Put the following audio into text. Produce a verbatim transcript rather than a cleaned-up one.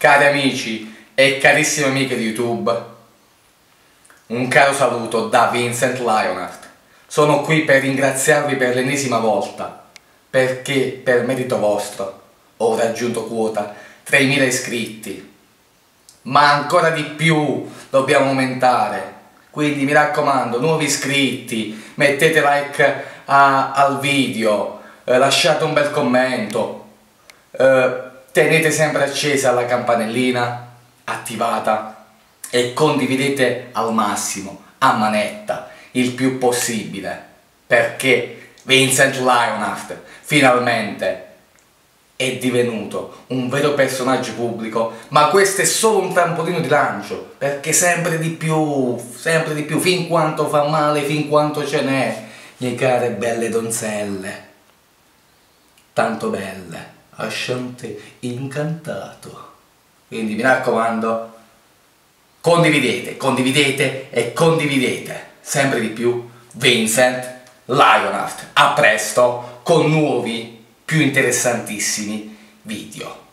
Cari amici e carissime amiche di YouTube, un caro saluto da Vincent Lionheart. Sono qui per ringraziarvi per l'ennesima volta, perché per merito vostro ho raggiunto quota tremila iscritti, ma ancora di più dobbiamo aumentare. Quindi mi raccomando, nuovi iscritti, mettete like a, al video, eh, lasciate un bel commento, eh, tenete sempre accesa la campanellina attivata e condividete al massimo, a manetta, il più possibile, perché Vincent Lionheart finalmente è divenuto un vero personaggio pubblico, ma questo è solo un trampolino di lancio, perché sempre di più, sempre di più, fin quanto fa male, fin quanto ce n'è, mie care belle donzelle, tanto belle, lasciante incantato. Quindi mi raccomando, condividete, condividete e condividete sempre di più Vincent Lionheart. A presto con nuovi, più interessantissimi video.